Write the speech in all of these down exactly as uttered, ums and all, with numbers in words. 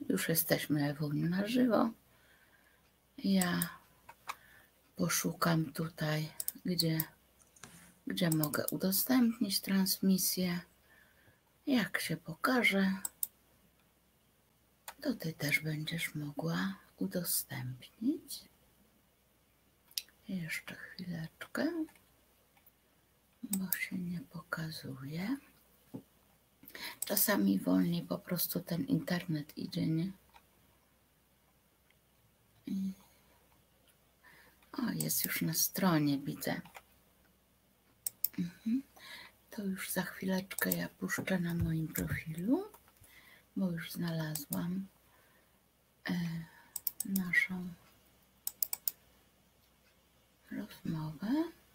już jesteśmy, Ewuniu, na żywo. Ja poszukam tutaj, gdzie, gdzie mogę udostępnić transmisję. Jak się pokaże, to ty też będziesz mogła udostępnić. Jeszcze chwileczkę, bo się nie pokazuje. Czasami wolniej po prostu ten internet idzie, nie? I... O, jest już na stronie, widzę. Mhm. To już za chwileczkę ja puszczę na moim profilu, bo już znalazłam e, naszą rozmowę.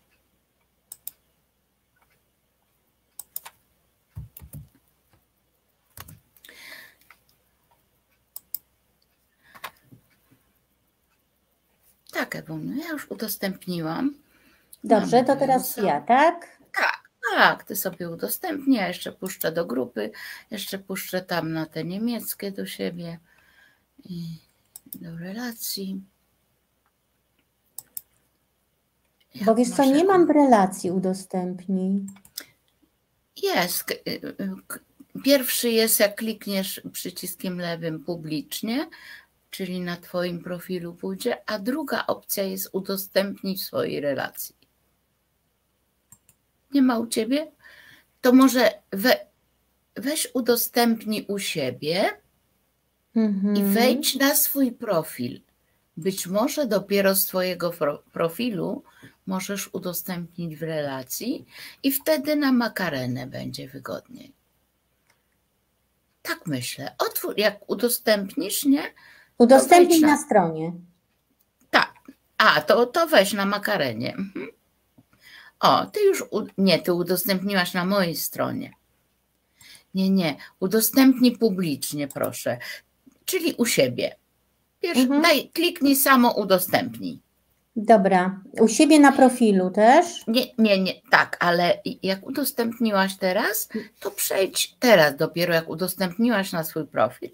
Tak, Ewuniu, ja już udostępniłam. Dobrze, Mamy to teraz wirusa. ja, tak? Tak, tak, ty sobie udostępnij, ja jeszcze puszczę do grupy, jeszcze puszczę tam na te niemieckie do siebie i do relacji. Jak Bo wiesz co, nie mam w relacji udostępnij. Jest. Pierwszy jest, jak klikniesz przyciskiem lewym publicznie, czyli na twoim profilu pójdzie, a druga opcja jest udostępnij w swojej relacji. Nie ma u ciebie? To może we, weź udostępnij u siebie mhm. i wejdź na swój profil. Być może dopiero z twojego profilu możesz udostępnić w relacji i wtedy na makarenę będzie wygodniej. Tak myślę. Otwórz, jak udostępnisz, nie? Udostępnij na... na stronie. Tak. A, to, to weź na makarenie. Mhm. O, ty już, nie, ty udostępniłaś na mojej stronie. Nie, nie, udostępnij publicznie, proszę. Czyli u siebie. Pierwszy, mhm. daj, kliknij samo udostępnij. Dobra, u siebie na profilu też? Nie, nie, nie, tak, ale jak udostępniłaś teraz, to przejdź teraz dopiero, jak udostępniłaś na swój profil.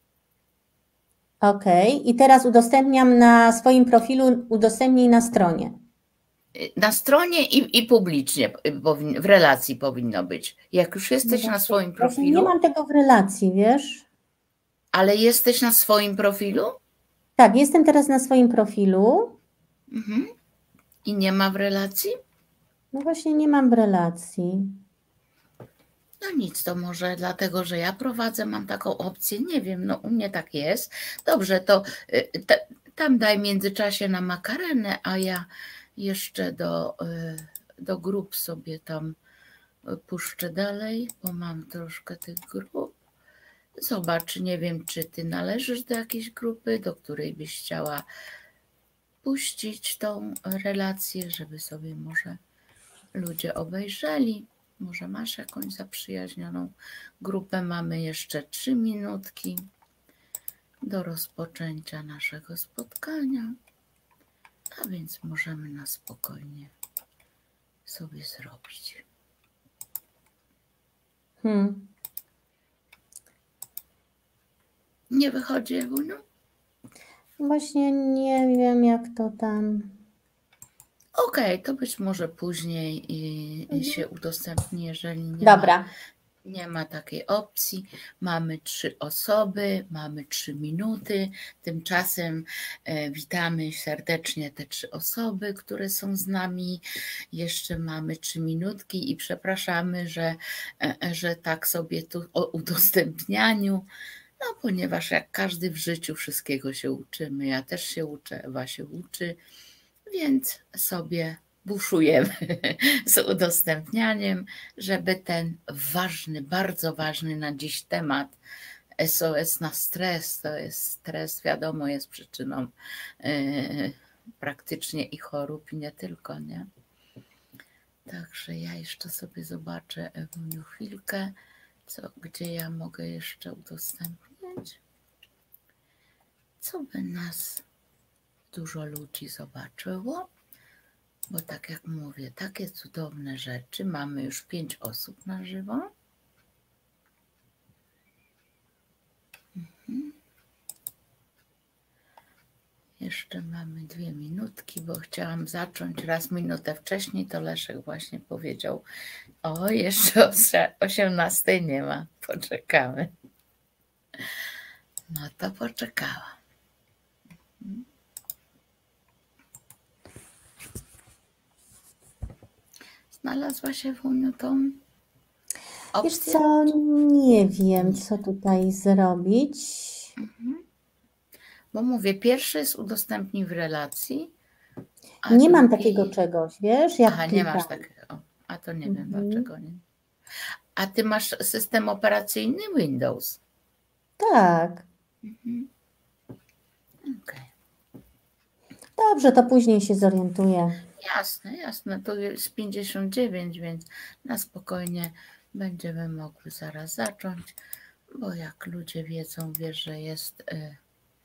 Okej, okay. I teraz udostępniam na swoim profilu, udostępnij na stronie. Na stronie i, i publicznie, w relacji powinno być. Jak już jesteś no na swoim profilu... Nie mam tego w relacji, wiesz? Ale jesteś na swoim profilu? Tak, jestem teraz na swoim profilu. Mhm. I nie ma w relacji? No właśnie nie mam w relacji. No nic, to może dlatego, że ja prowadzę, mam taką opcję, nie wiem, no u mnie tak jest. Dobrze, to te, tam daj w międzyczasie na makarenę, a ja jeszcze do, do grup sobie tam puszczę dalej, bo mam troszkę tych grup. Zobacz, nie wiem, czy ty należysz do jakiejś grupy, do której byś chciała puścić tą relację, żeby sobie może ludzie obejrzeli. Może masz jakąś zaprzyjaźnioną grupę. Mamy jeszcze trzy minutki do rozpoczęcia naszego spotkania, a więc możemy na spokojnie sobie zrobić. Hmm. Nie wychodzi, Ewuniu? Właśnie nie wiem, jak to tam... Okej, okay, to być może później i, i mhm. się udostępni, jeżeli nie Dobra. ma, nie ma takiej opcji. Mamy trzy osoby, mamy trzy minuty. Tymczasem e, witamy serdecznie te trzy osoby, które są z nami. Jeszcze mamy trzy minutki i przepraszamy, że, e, że tak sobie tu o udostępnianiu. No, ponieważ jak każdy w życiu wszystkiego się uczymy. Ja też się uczę, Ewa się uczy, więc sobie buszujemy z udostępnianiem, żeby ten ważny, bardzo ważny na dziś temat S O S na stres, to jest stres, wiadomo, jest przyczyną yy, praktycznie i chorób i nie tylko, nie? Także ja jeszcze sobie zobaczę, Ewuniu, chwilkę, co, gdzie ja mogę jeszcze udostępnić, co by nas dużo ludzi zobaczyło, bo tak jak mówię, takie cudowne rzeczy. Mamy już pięć osób na żywo. Mhm. Jeszcze mamy dwie minutki, bo chciałam zacząć raz minutę wcześniej, to Leszek właśnie powiedział, o jeszcze o osiemnastej nie ma, poczekamy. No to poczekałam. Znalazłaś, Ewuniu, tą opcję? Wiesz co, nie wiem, co tutaj zrobić. Mhm. Bo mówię, pierwszy jest udostępnij w relacji. Nie drugi... mam takiego czegoś, wiesz? Jak Aha, nie masz takiego. A to nie mhm. wiem dlaczego nie. A ty masz system operacyjny Windows? Tak. Mhm. Okay. Dobrze, to później się zorientuję. Jasne, jasne. To jest pięćdziesiąt dziewięć, więc na spokojnie będziemy mogły zaraz zacząć, bo jak ludzie wiedzą, wiesz, że jest y,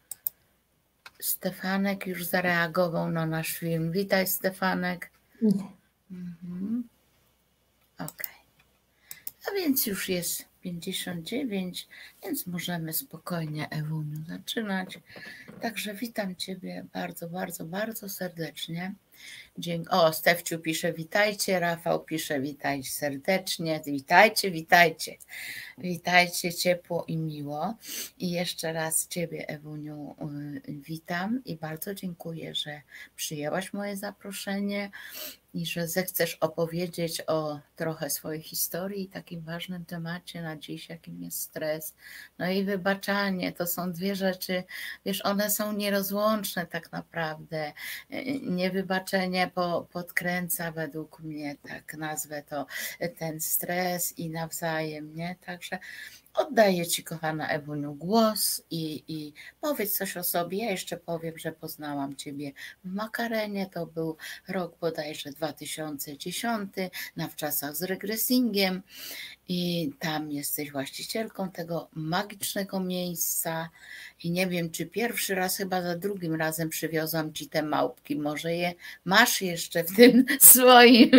Stefanek już zareagował na nasz film. Witaj, Stefanek. Mhm. Okej. Okay. A więc już jest pięćdziesiąt dziewięć, więc możemy spokojnie, Ewuniu, zaczynać. Także witam Ciebie bardzo, bardzo, bardzo serdecznie. Dzięki. O, Stefciu pisze witajcie, Rafał pisze witajcie serdecznie, witajcie, witajcie, witajcie ciepło i miło. I jeszcze raz Ciebie, Ewuniu, witam i bardzo dziękuję, że przyjęłaś moje zaproszenie i że zechcesz opowiedzieć o trochę swojej historii i takim ważnym temacie na dziś, jakim jest stres. No i wybaczanie, to są dwie rzeczy, wiesz, one są nierozłączne tak naprawdę. Niewybaczenie po, podkręca według mnie, tak nazwę to, ten stres i nawzajem, nie? Także oddaję Ci, kochana Ewuniu, głos i, i powiedz coś o sobie. Ja jeszcze powiem, że poznałam Ciebie w Makarenie, to był rok bodajże dwa tysiące dziesiąty, na Wczasach z regresingiem i tam jesteś właścicielką tego magicznego miejsca i nie wiem, czy pierwszy raz, chyba za drugim razem przywiozłam Ci te małpki, może je masz jeszcze w tym swoim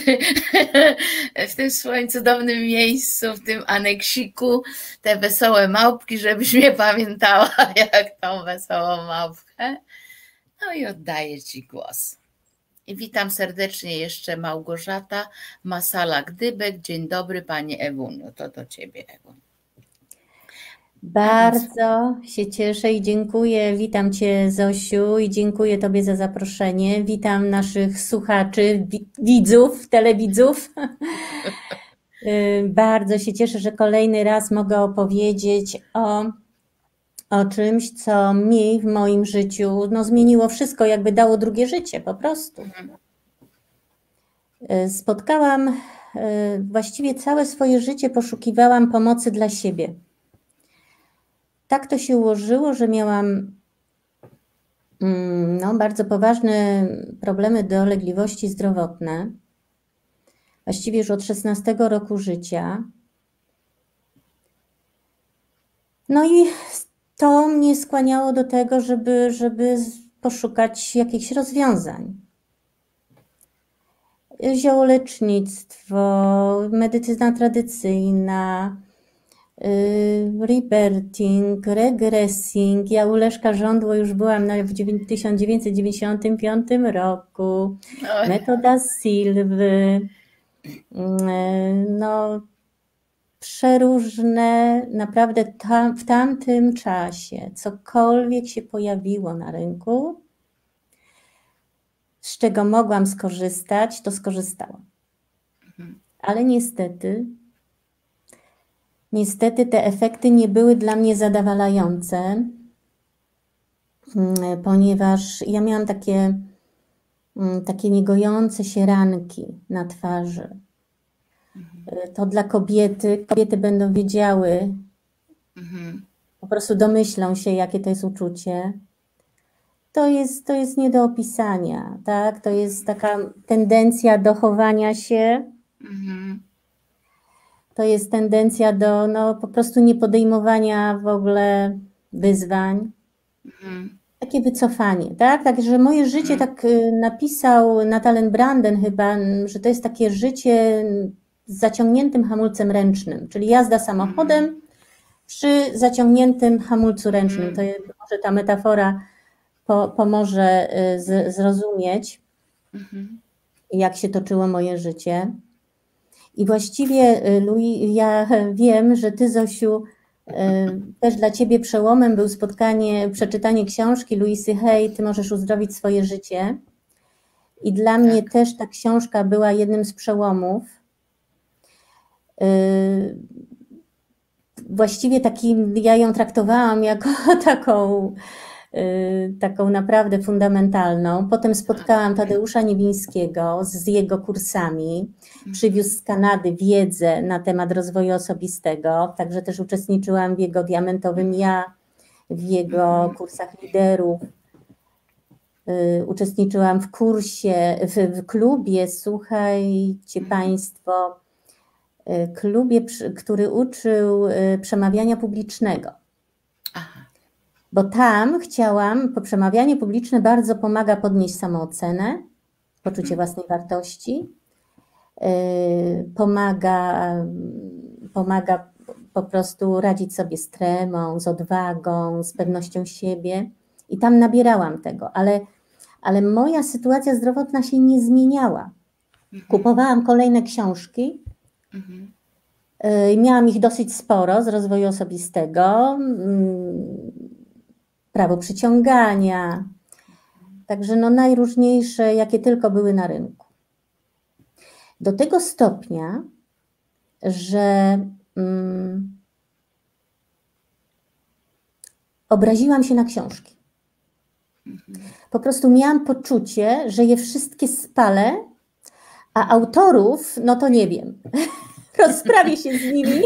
w tym swoim cudownym miejscu, w tym aneksiku, te wesołe małpki, żebyś mnie pamiętała jak tą wesołą małpkę. No i oddaję Ci głos. I witam serdecznie jeszcze Małgorzata Masala-Gdybek. Dzień dobry Pani Ewuniu, to do Ciebie, Ewuniu. Bardzo się cieszę i dziękuję. Witam Cię, Zosiu, i dziękuję Tobie za zaproszenie. Witam naszych słuchaczy, widzów, telewidzów. Bardzo się cieszę, że kolejny raz mogę opowiedzieć o, o czymś, co mi w moim życiu no, zmieniło wszystko, jakby dało drugie życie po prostu. Spotkałam, właściwie całe swoje życie poszukiwałam pomocy dla siebie. Tak to się ułożyło, że miałam no, bardzo poważne problemy, dolegliwości zdrowotne. Właściwie już od szesnastego roku życia. No i to mnie skłaniało do tego, żeby, żeby poszukać jakichś rozwiązań. Ziołolecznictwo, medycyna tradycyjna, rebirthing, regressing. Ja u Leszka Żądło już byłam w tysiąc dziewięćset dziewięćdziesiątym piątym roku. Metoda Silwy. No, przeróżne, naprawdę tam, w tamtym czasie, cokolwiek się pojawiło na rynku, z czego mogłam skorzystać, to skorzystałam. Ale niestety, niestety te efekty nie były dla mnie zadowalające, ponieważ ja miałam takie, takie niegojące się ranki na twarzy. To dla kobiety, kobiety będą wiedziały, mhm. po prostu domyślą się, jakie to jest uczucie. To jest, to jest nie do opisania, tak? To jest taka tendencja do chowania się, mhm. to jest tendencja do no, po prostu niepodejmowania w ogóle wyzwań. Mhm. Takie wycofanie, tak? Także moje życie, mhm. tak napisał Natalen Branden chyba, że to jest takie życie z zaciągniętym hamulcem ręcznym, czyli jazda samochodem mm. przy zaciągniętym hamulcu ręcznym. Mm. To jest, może ta metafora po, pomoże z, zrozumieć, Mhm. jak się toczyło moje życie. I właściwie, Louis, ja wiem, że ty, Zosiu, też dla ciebie przełomem był spotkanie, przeczytanie książki Louisy Hay, Ty możesz uzdrowić swoje życie. I dla Tak. mnie też ta książka była jednym z przełomów. Właściwie taki, ja ją traktowałam jako taką, taką naprawdę fundamentalną. Potem spotkałam Tadeusza Niewińskiego z jego kursami. Przywiózł z Kanady wiedzę na temat rozwoju osobistego, także też uczestniczyłam w jego Diamentowym Ja, w jego kursach liderów. Uczestniczyłam w kursie, w, w klubie, słuchajcie Państwo, klubie, który uczył przemawiania publicznego. Aha. Bo tam chciałam, bo przemawianie publiczne bardzo pomaga podnieść samoocenę, poczucie własnej wartości, pomaga, pomaga po prostu radzić sobie z tremą, z odwagą, z pewnością siebie i tam nabierałam tego, ale, ale moja sytuacja zdrowotna się nie zmieniała. Kupowałam kolejne książki, Mhm. miałam ich dosyć sporo z rozwoju osobistego, prawo przyciągania, także no najróżniejsze, jakie tylko były na rynku. Do tego stopnia, że mm, obraziłam się na książki. Po prostu miałam poczucie, że je wszystkie spalę, a autorów, no to nie wiem, rozprawię się z nimi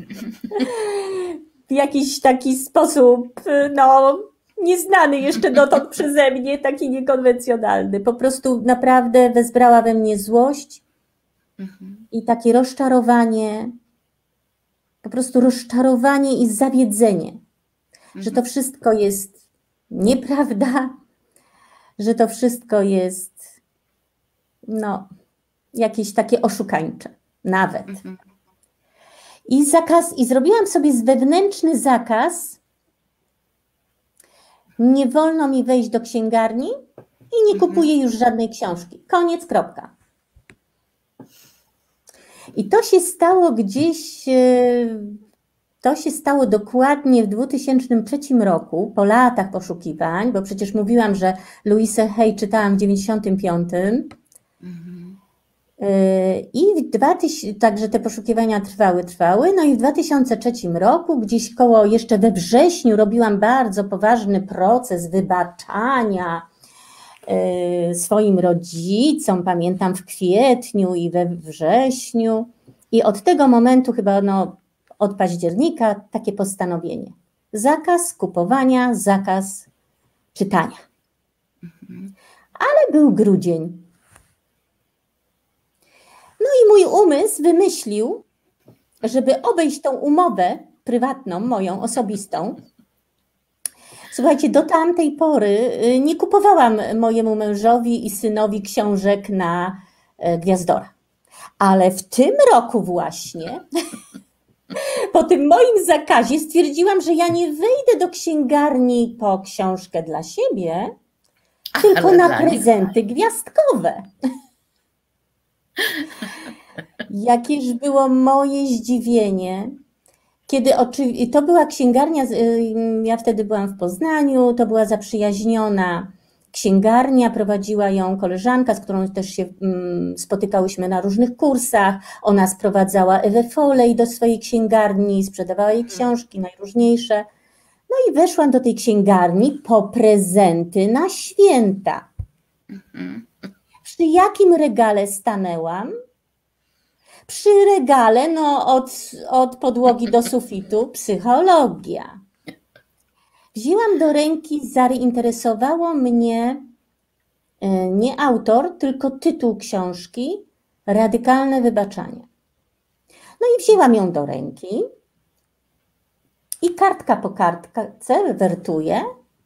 w jakiś taki sposób, no nieznany jeszcze dotąd przeze mnie, taki niekonwencjonalny. Po prostu naprawdę wezbrała we mnie złość i takie rozczarowanie, po prostu rozczarowanie i zawiedzenie, że to wszystko jest nieprawda, że to wszystko jest no jakieś takie oszukańcze nawet. I zakaz, i zrobiłam sobie wewnętrzny zakaz, nie wolno mi wejść do księgarni i nie kupuję już żadnej książki. Koniec, kropka. I to się stało gdzieś, to się stało dokładnie w dwa tysiące trzecim roku, po latach poszukiwań, bo przecież mówiłam, że Louisę Hay czytałam w dziewięćdziesiątym piątym. I w dwa tysiące, także te poszukiwania trwały, trwały. No i w dwa tysiące trzecim roku, gdzieś koło, jeszcze we wrześniu robiłam bardzo poważny proces wybaczania swoim rodzicom, pamiętam w kwietniu i we wrześniu. I od tego momentu chyba no, od października takie postanowienie. Zakaz kupowania, zakaz czytania. Ale był grudzień. No i mój umysł wymyślił, żeby obejść tą umowę prywatną, moją osobistą. Słuchajcie, do tamtej pory nie kupowałam mojemu mężowi i synowi książek na Gwiazdora. Ale w tym roku właśnie, po tym moim zakazie stwierdziłam, że ja nie wejdę do księgarni po książkę dla siebie, Ach, tylko na prezenty gwiazdkowe. Jakież było moje zdziwienie, kiedy oczywiście, to była księgarnia, ja wtedy byłam w Poznaniu, to była zaprzyjaźniona księgarnia, prowadziła ją koleżanka, z którą też się spotykałyśmy na różnych kursach, ona sprowadzała Ewę Foley do swojej księgarni, sprzedawała jej książki najróżniejsze. No i weszłam do tej księgarni po prezenty na święta. Przy jakim regale stanęłam? Przy regale, no od, od podłogi do sufitu, psychologia. Wzięłam do ręki, zainteresowało mnie nie autor, tylko tytuł książki Radykalne wybaczanie. No i wzięłam ją do ręki i kartka po kartce wertuję.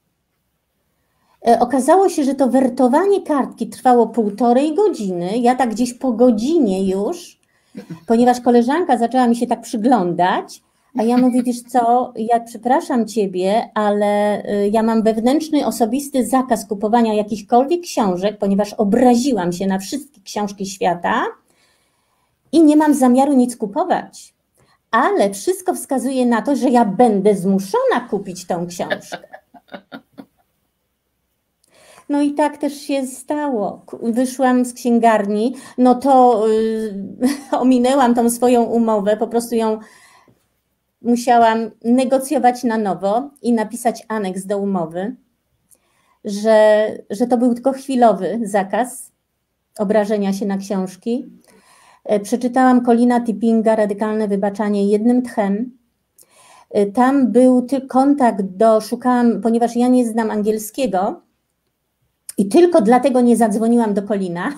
Okazało się, że to wertowanie kartki trwało półtorej godziny. Ja tak gdzieś po godzinie już, ponieważ koleżanka zaczęła mi się tak przyglądać, A ja mówię, wiesz co, ja przepraszam Ciebie, ale y, ja mam wewnętrzny, osobisty zakaz kupowania jakichkolwiek książek, ponieważ obraziłam się na wszystkie książki świata i nie mam zamiaru nic kupować. Ale wszystko wskazuje na to, że ja będę zmuszona kupić tą książkę. No i tak też się stało. Wyszłam z księgarni, no to y, ominęłam tą swoją umowę, po prostu ją musiałam negocjować na nowo i napisać aneks do umowy, że, że to był tylko chwilowy zakaz obrażenia się na książki. Przeczytałam Colina Tippinga Radykalne wybaczanie jednym tchem. Tam był tylko kontakt do, szukałam, ponieważ ja nie znam angielskiego i tylko dlatego nie zadzwoniłam do Colina.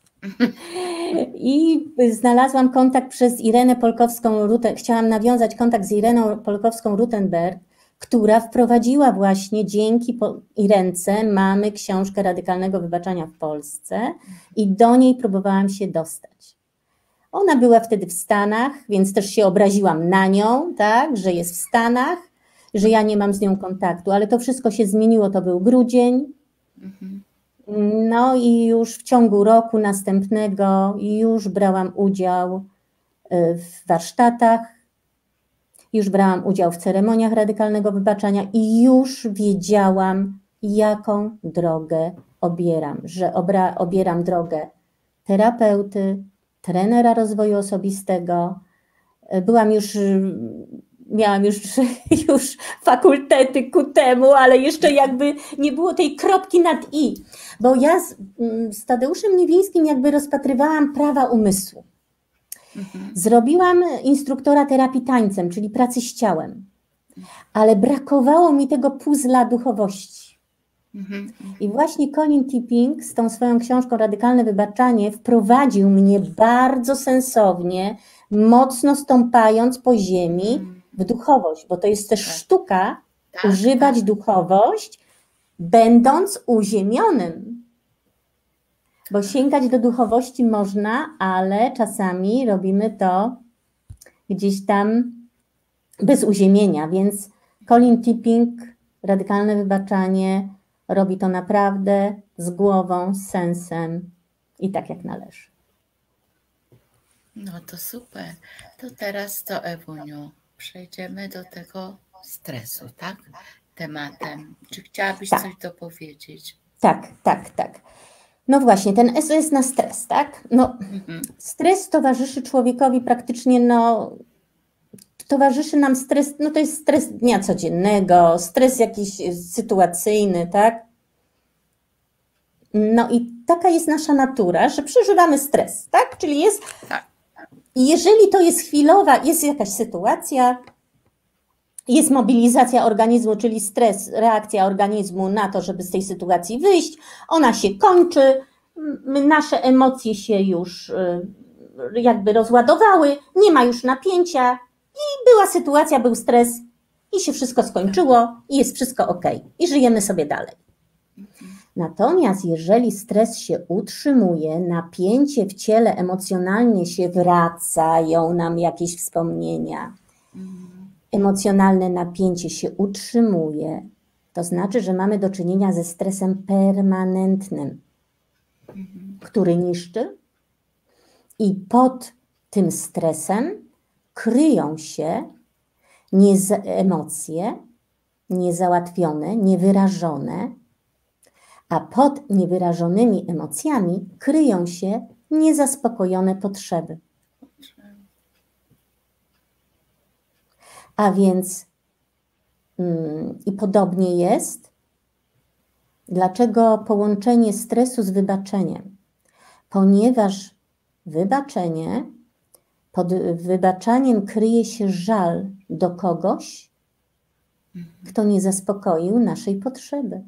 I znalazłam kontakt przez Irenę Polkowską-Rutenberg, chciałam nawiązać kontakt z Ireną Polkowską-Rutenberg, która wprowadziła właśnie dzięki Irence mamy książkę Radykalnego wybaczania w Polsce i do niej próbowałam się dostać. Ona była wtedy w Stanach, więc też się obraziłam na nią, tak, że jest w Stanach, że ja nie mam z nią kontaktu, ale to wszystko się zmieniło, to był grudzień. Mhm. No i już w ciągu roku następnego już brałam udział w warsztatach, już brałam udział w ceremoniach radykalnego wybaczania i już wiedziałam, jaką drogę obieram, że obra, obieram drogę terapeuty, trenera rozwoju osobistego. Byłam już, miałam już, już fakultety ku temu, ale jeszcze jakby nie było tej kropki nad i. Bo ja z, z Tadeuszem Niewińskim jakby rozpatrywałam prawa umysłu. Mhm. Zrobiłam instruktora terapii tańcem, czyli pracy z ciałem, ale brakowało mi tego puzzla duchowości. Mhm. I właśnie Colin Tipping z tą swoją książką Radykalne wybaczanie wprowadził mnie bardzo sensownie, mocno stąpając po ziemi w duchowość, bo to jest też tak. sztuka tak, używać tak. duchowość, będąc uziemionym. Bo sięgać do duchowości można, ale czasami robimy to gdzieś tam bez uziemienia, więc Colin Tipping, Radykalne wybaczanie, robi to naprawdę z głową, z sensem i tak jak należy. No to super. To teraz to, Ewuniu, przejdziemy do tego stresu, tak? Tematem. Czy chciałabyś tak. coś dopowiedzieć? Tak, tak, tak. No właśnie, ten S O S na stres, tak? No, mhm. Stres towarzyszy człowiekowi praktycznie, no, towarzyszy nam stres, no to jest stres dnia codziennego, stres jakiś sytuacyjny, tak? No i taka jest nasza natura, że przeżywamy stres, tak? Czyli jest, jeżeli to jest chwilowa, jest jakaś sytuacja, jest mobilizacja organizmu, czyli stres, reakcja organizmu na to, żeby z tej sytuacji wyjść, ona się kończy, nasze emocje się już jakby rozładowały, nie ma już napięcia i była sytuacja, był stres i się wszystko skończyło i jest wszystko ok i żyjemy sobie dalej. Natomiast jeżeli stres się utrzymuje, napięcie w ciele emocjonalnie się wracają nam jakieś wspomnienia, emocjonalne napięcie się utrzymuje, to znaczy, że mamy do czynienia ze stresem permanentnym, który niszczy i pod tym stresem kryją się nieza- emocje niezałatwione, niewyrażone, a pod niewyrażonymi emocjami kryją się niezaspokojone potrzeby. A więc yy, i podobnie jest, dlaczego połączenie stresu z wybaczeniem? Ponieważ wybaczenie, pod wybaczaniem kryje się żal do kogoś, kto nie zaspokoił naszej potrzeby.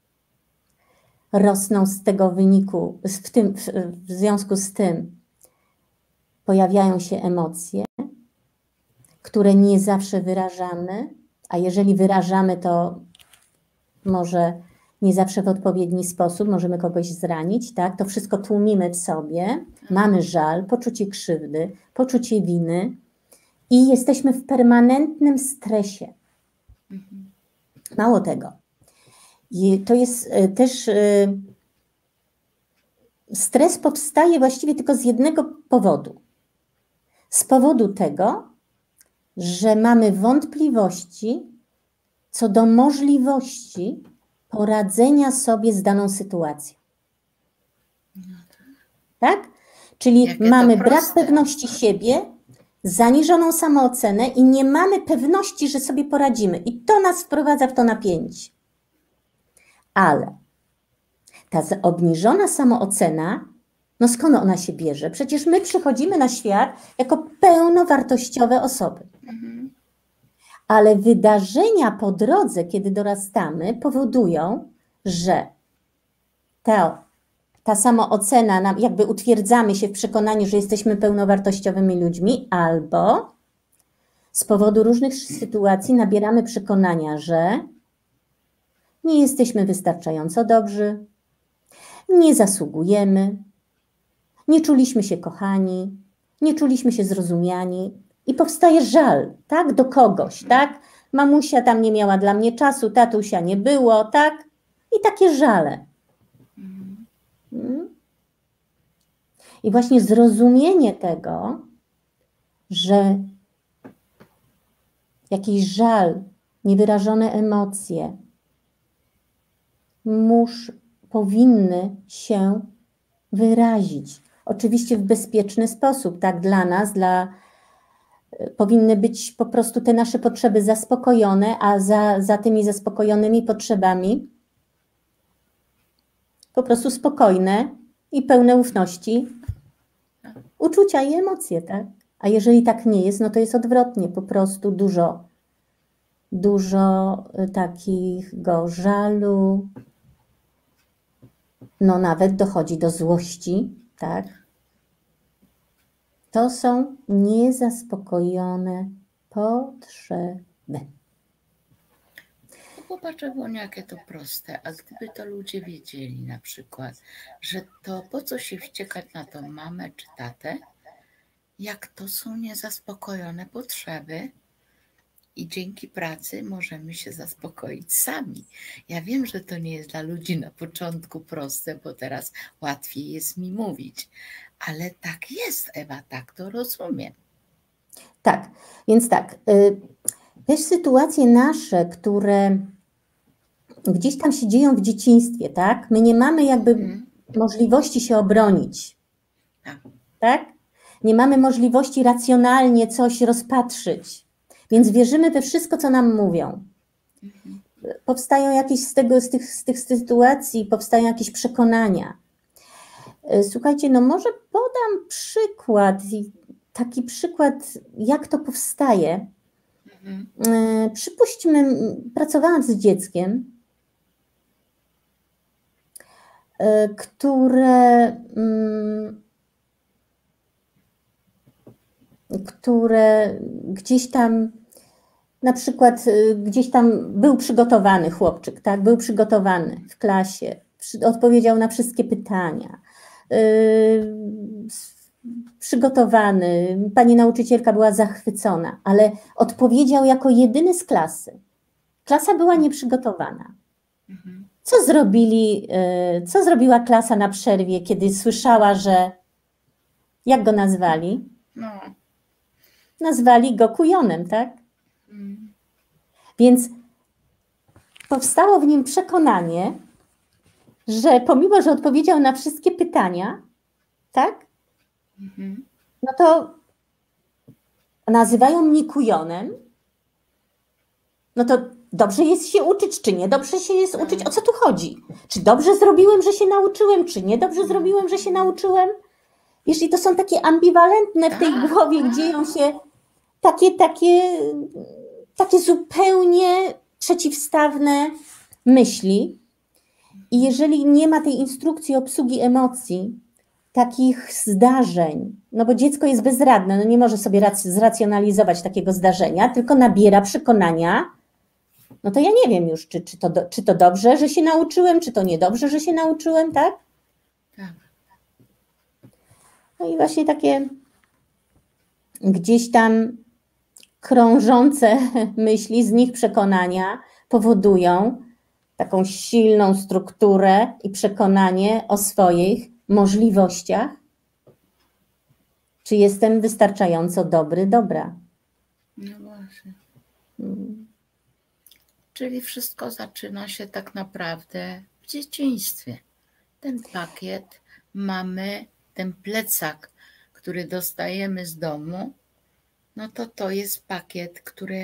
Rosną z tego wyniku, w, tym, w, w związku z tym pojawiają się emocje, które nie zawsze wyrażamy, a jeżeli wyrażamy, to może nie zawsze w odpowiedni sposób, możemy kogoś zranić, tak? To wszystko tłumimy w sobie, mamy żal, poczucie krzywdy, poczucie winy i jesteśmy w permanentnym stresie. Mhm. Mało tego. I to jest też... Stres powstaje właściwie tylko z jednego powodu. Z powodu tego, że mamy wątpliwości co do możliwości poradzenia sobie z daną sytuacją. Tak? Czyli Jakie mamy to brak proste. pewności siebie, zaniżoną samoocenę i nie mamy pewności, że sobie poradzimy. I to nas wprowadza w to napięcie. Ale ta obniżona samoocena, no skąd ona się bierze? Przecież my przychodzimy na świat jako pełnowartościowe osoby. Mhm. Ale wydarzenia po drodze, kiedy dorastamy, powodują, że ta, ta samoocena, nam, jakby utwierdzamy się w przekonaniu, że jesteśmy pełnowartościowymi ludźmi, albo z powodu różnych sytuacji nabieramy przekonania, że nie jesteśmy wystarczająco dobrzy, nie zasługujemy, nie czuliśmy się kochani, nie czuliśmy się zrozumiani i powstaje żal, tak, do kogoś, tak? Mamusia tam nie miała dla mnie czasu, tatusia nie było, tak? I takie żale. Hmm? I właśnie zrozumienie tego, że jakiś żal, niewyrażone emocje musz, powinny się wyrazić. Oczywiście w bezpieczny sposób, tak, dla nas, dla, powinny być po prostu te nasze potrzeby zaspokojone, a za, za tymi zaspokojonymi potrzebami po prostu spokojne i pełne ufności uczucia i emocje, tak? A jeżeli tak nie jest, no to jest odwrotnie, po prostu dużo, dużo takiego żalu, no nawet dochodzi do złości, tak? To są niezaspokojone potrzeby. No popatrz, Ewoniu, jakie to proste. A gdyby to ludzie wiedzieli na przykład, że to po co się wściekać na tą mamę czy tatę, jak to są niezaspokojone potrzeby i dzięki pracy możemy się zaspokoić sami. Ja wiem, że to nie jest dla ludzi na początku proste, bo teraz łatwiej jest mi mówić, ale tak jest, Ewa, tak to rozumiem. Tak, więc tak, też sytuacje nasze, które gdzieś tam się dzieją w dzieciństwie, tak? My nie mamy jakby hmm. możliwości się obronić, tak. tak? Nie mamy możliwości racjonalnie coś rozpatrzyć, więc wierzymy we wszystko, co nam mówią. Mhm. Powstają jakieś z, tego, z, tych, z tych sytuacji, powstają jakieś przekonania. Słuchajcie, no może podam przykład, taki przykład, jak to powstaje. Mhm. Przypuśćmy, pracowałam z dzieckiem, które, które gdzieś tam, na przykład gdzieś tam był przygotowany chłopczyk, tak, był przygotowany w klasie, odpowiedział na wszystkie pytania, przygotowany, pani nauczycielka była zachwycona, ale odpowiedział jako jedyny z klasy. Klasa była nieprzygotowana. Co zrobili, co zrobiła klasa na przerwie, kiedy słyszała, że, jak go nazwali? No. Nazwali go kujonem, tak? Mm. Więc powstało w nim przekonanie, że pomimo, że odpowiedział na wszystkie pytania, tak? Mhm. No to nazywają mnie kujonem, no to dobrze jest się uczyć, czy nie dobrze się jest uczyć? O co tu chodzi? Czy dobrze zrobiłem, że się nauczyłem, czy nie dobrze zrobiłem, że się nauczyłem? Wiesz, i to są takie ambiwalentne w tej głowie, dzieją się takie, takie, takie zupełnie przeciwstawne myśli. I jeżeli nie ma tej instrukcji obsługi emocji, takich zdarzeń, no bo dziecko jest bezradne, no nie może sobie rac- zracjonalizować takiego zdarzenia, tylko nabiera przekonania, no to ja nie wiem już, czy, czy, to, do, czy to dobrze, że się nauczyłem, czy to niedobrze, że się nauczyłem, tak? Tak. No i właśnie takie gdzieś tam krążące myśli, z nich przekonania powodują taką silną strukturę i przekonanie o swoich możliwościach. Czy jestem wystarczająco dobry, dobra? No właśnie. Hmm. Czyli wszystko zaczyna się tak naprawdę w dzieciństwie. Ten pakiet mamy, ten plecak, który dostajemy z domu, no to to jest pakiet, który,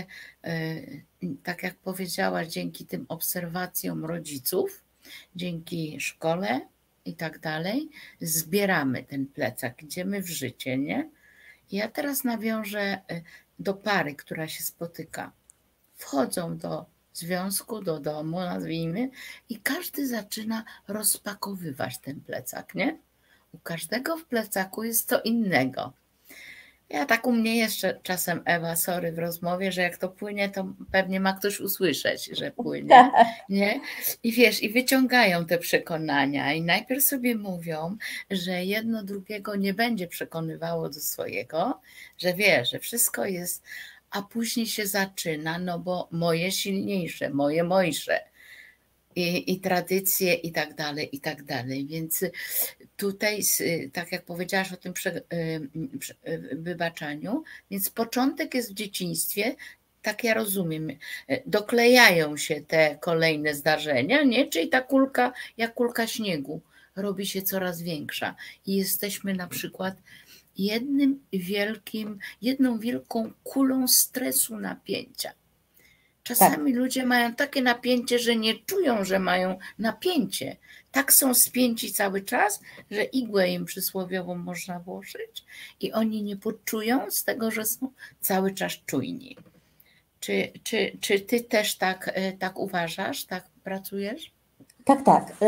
tak jak powiedziałaś, dzięki tym obserwacjom rodziców, dzięki szkole i tak dalej, zbieramy ten plecak, idziemy w życie, nie? I ja teraz nawiążę do pary, która się spotyka. Wchodzą do związku, do domu, nazwijmy, i każdy zaczyna rozpakowywać ten plecak, nie? U każdego w plecaku jest co innego. Ja tak u mnie jeszcze czasem, Ewa, sorry, w rozmowie, że jak to płynie, to pewnie ma ktoś usłyszeć, że płynie, nie? I wiesz, i wyciągają te przekonania i najpierw sobie mówią, że jedno drugiego nie będzie przekonywało do swojego, że wiesz, że wszystko jest, a później się zaczyna, no bo moje silniejsze, moje mojsze. I, i tradycje i tak dalej, i tak dalej. Więc tutaj, tak jak powiedziałaś o tym prze, prze, wybaczaniu, więc początek jest w dzieciństwie, tak ja rozumiem, doklejają się te kolejne zdarzenia, nie? Czyli ta kulka, jak kulka śniegu, robi się coraz większa. I jesteśmy na przykład jednym wielkim, jedną wielką kulą stresu, napięcia. Czasami tak. Ludzie mają takie napięcie, że nie czują, że mają napięcie. Tak są spięci cały czas, że igłę im przysłowiową można włożyć i oni nie poczują z tego, że są cały czas czujni. Czy, czy, czy ty też tak, tak uważasz, tak pracujesz? Tak, tak.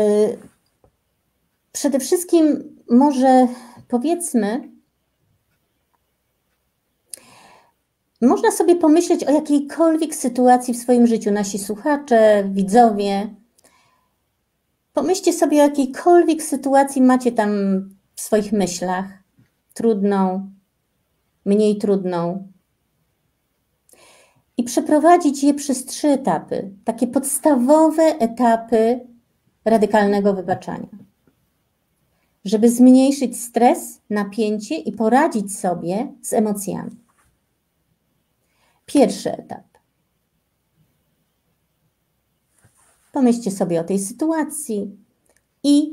Przede wszystkim może powiedzmy, można sobie pomyśleć o jakiejkolwiek sytuacji w swoim życiu, nasi słuchacze, widzowie. Pomyślcie sobie o jakiejkolwiek sytuacji macie tam w swoich myślach, trudną, mniej trudną. I przeprowadzić je przez trzy etapy, takie podstawowe etapy radykalnego wybaczania. Żeby zmniejszyć stres, napięcie i poradzić sobie z emocjami. Pierwszy etap. Pomyślcie sobie o tej sytuacji i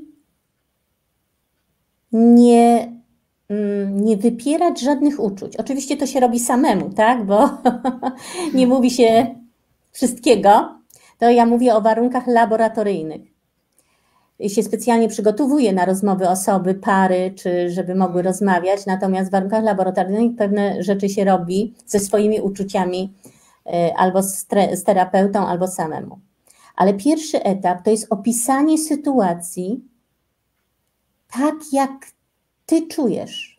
nie, nie wypierać żadnych uczuć. Oczywiście to się robi samemu, tak? Bo nie mówi się wszystkiego. To ja mówię o warunkach laboratoryjnych. I się specjalnie przygotowuję na rozmowy osoby, pary, czy żeby mogły rozmawiać, natomiast w warunkach laboratoryjnych pewne rzeczy się robi ze swoimi uczuciami albo z, z terapeutą, albo samemu. Ale pierwszy etap to jest opisanie sytuacji tak, jak ty czujesz.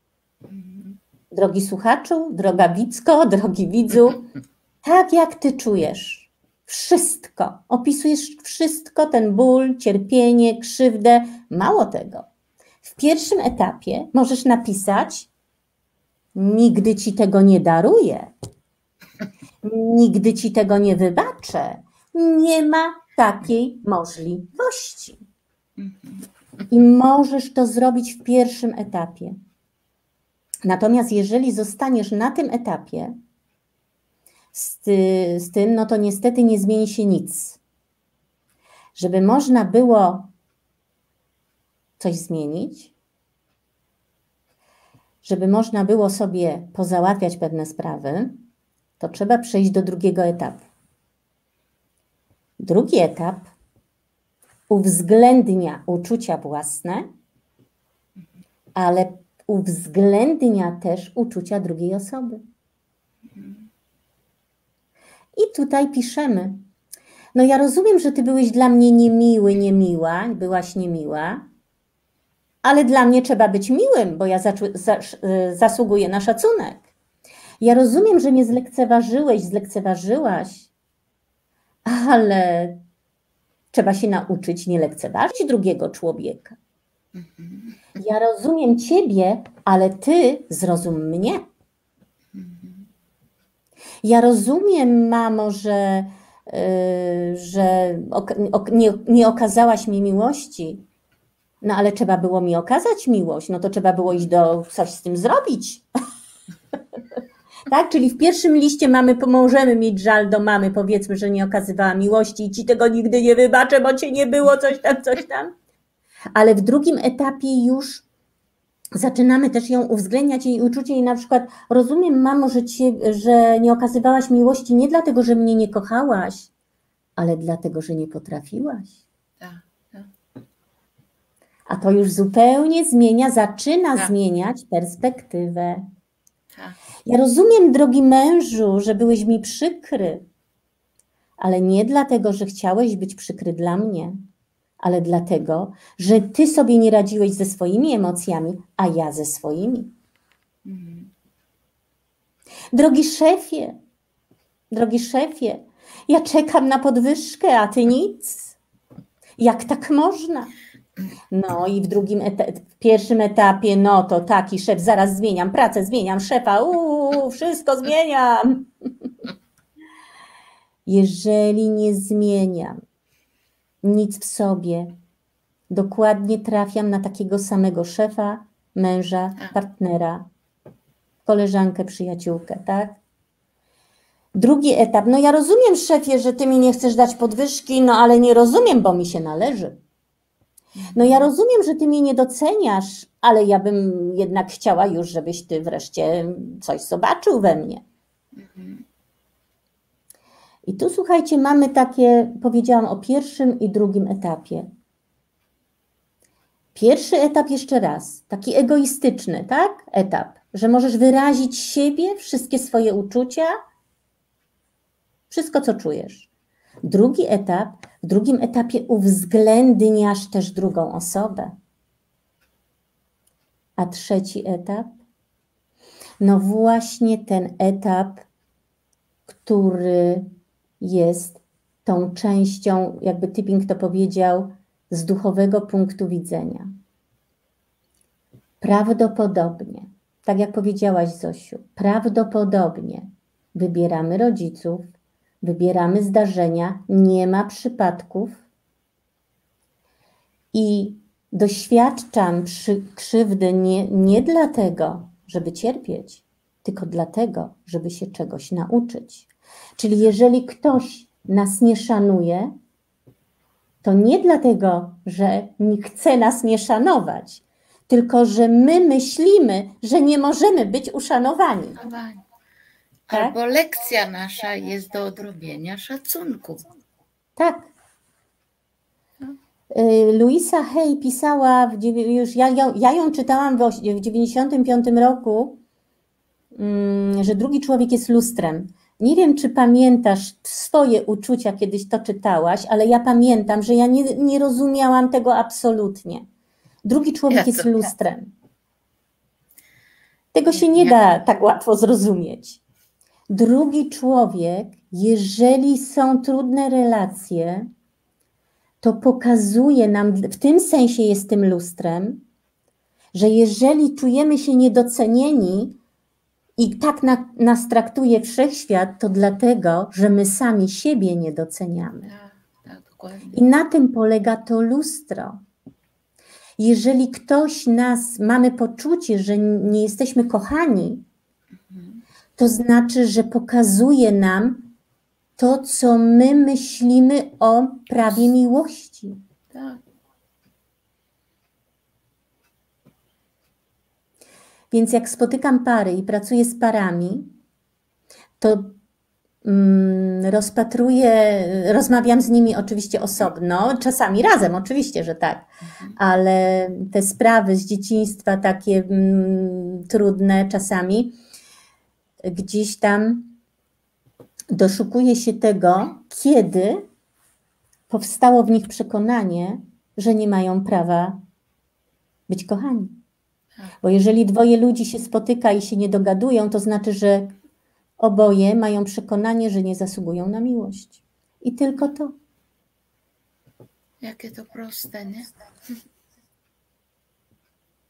Drogi słuchaczu, droga widzko, drogi widzu, tak jak ty czujesz. Wszystko. Opisujesz wszystko, ten ból, cierpienie, krzywdę. Mało tego. W pierwszym etapie możesz napisać: nigdy ci tego nie daruję. Nigdy ci tego nie wybaczę. Nie ma takiej możliwości. I możesz to zrobić w pierwszym etapie. Natomiast jeżeli zostaniesz na tym etapie z, ty, z tym, no to niestety nie zmieni się nic. Żeby można było coś zmienić, żeby można było sobie pozałatwiać pewne sprawy, to trzeba przejść do drugiego etapu. Drugi etap uwzględnia uczucia własne, ale uwzględnia też uczucia drugiej osoby. I tutaj piszemy: no ja rozumiem, że ty byłeś dla mnie niemiły, niemiła, byłaś niemiła, ale dla mnie trzeba być miłym, bo ja zasługuję na szacunek. Ja rozumiem, że mnie zlekceważyłeś, zlekceważyłaś, ale trzeba się nauczyć nie lekceważyć drugiego człowieka. Ja rozumiem ciebie, ale ty zrozum mnie. Ja rozumiem, mamo, że, yy, że ok, ok, nie, nie okazałaś mi miłości, no ale trzeba było mi okazać miłość, no to trzeba było iść do, coś z tym zrobić. Tak, czyli w pierwszym liście mamy, możemy mieć żal do mamy, powiedzmy, że nie okazywała miłości i ci tego nigdy nie wybaczę, bo cię nie było, coś tam, coś tam. Ale w drugim etapie już zaczynamy też ją uwzględniać, jej uczucie i na przykład rozumiem, mamo, że, cię, że nie okazywałaś miłości nie dlatego, że mnie nie kochałaś, ale dlatego, że nie potrafiłaś. Tak, tak. A to już zupełnie zmienia, zaczyna Tak. zmieniać perspektywę. Tak. Ja rozumiem, drogi mężu, że byłeś mi przykry, ale nie dlatego, że chciałeś być przykry dla mnie, ale dlatego, że ty sobie nie radziłeś ze swoimi emocjami, a ja ze swoimi. Mhm. Drogi szefie, drogi szefie, ja czekam na podwyżkę, a ty nic. Jak tak można? No i w drugim etapie, w pierwszym etapie, no to taki szef, zaraz zmieniam pracę, zmieniam szefa, uuu, wszystko zmieniam. Jeżeli nie zmieniam nic w sobie, dokładnie trafiam na takiego samego szefa, męża, partnera, koleżankę, przyjaciółkę, tak? Drugi etap, no ja rozumiem, szefie, że ty mi nie chcesz dać podwyżki, no ale nie rozumiem, bo mi się należy. No ja rozumiem, że ty mnie nie doceniasz, ale ja bym jednak chciała już, żebyś ty wreszcie coś zobaczył we mnie. Mhm. I tu słuchajcie, mamy takie, powiedziałam o pierwszym i drugim etapie. Pierwszy etap jeszcze raz, taki egoistyczny, tak? Etap, że możesz wyrazić siebie, wszystkie swoje uczucia, wszystko co czujesz. Drugi etap, w drugim etapie uwzględniasz też drugą osobę. A trzeci etap? No właśnie ten etap, który jest tą częścią, jakby Tipping to powiedział, z duchowego punktu widzenia. Prawdopodobnie, tak jak powiedziałaś, Zosiu, prawdopodobnie wybieramy rodziców, wybieramy zdarzenia, nie ma przypadków i doświadczam przy krzywdy nie, nie dlatego, żeby cierpieć, tylko dlatego, żeby się czegoś nauczyć. Czyli jeżeli ktoś nas nie szanuje, to nie dlatego, że nie chce nas nie szanować, tylko że my myślimy, że nie możemy być uszanowani. Tak? Albo lekcja nasza jest do odrobienia szacunku. Tak. Louisa Hay pisała, w, już ja, ja, ja ją czytałam w dziewięćdziesiątym piątym roku, że drugi człowiek jest lustrem. Nie wiem, czy pamiętasz swoje uczucia, kiedyś to czytałaś, ale ja pamiętam, że ja nie, nie rozumiałam tego absolutnie. Drugi człowiek ja jest to, lustrem. Tego się nie da tak łatwo zrozumieć. Drugi człowiek, jeżeli są trudne relacje, to pokazuje nam, w tym sensie jest tym lustrem, że jeżeli czujemy się niedocenieni i tak na, nas traktuje wszechświat, to dlatego, że my sami siebie nie doceniamy. Tak, tak, dokładnie. I na tym polega to lustro. Jeżeli ktoś nas, mamy poczucie, że nie jesteśmy kochani, to znaczy, że pokazuje nam to, co my myślimy o prawie miłości. Tak. Więc jak spotykam pary i pracuję z parami, to mm, rozpatruję, rozmawiam z nimi oczywiście osobno, czasami razem, oczywiście, że tak, mhm. ale te sprawy z dzieciństwa takie mm, trudne czasami, gdzieś tam doszukuję się tego, kiedy powstało w nich przekonanie, że nie mają prawa być kochani. Bo jeżeli dwoje ludzi się spotyka i się nie dogadują, to znaczy, że oboje mają przekonanie, że nie zasługują na miłość. I tylko to. Jakie to proste, nie?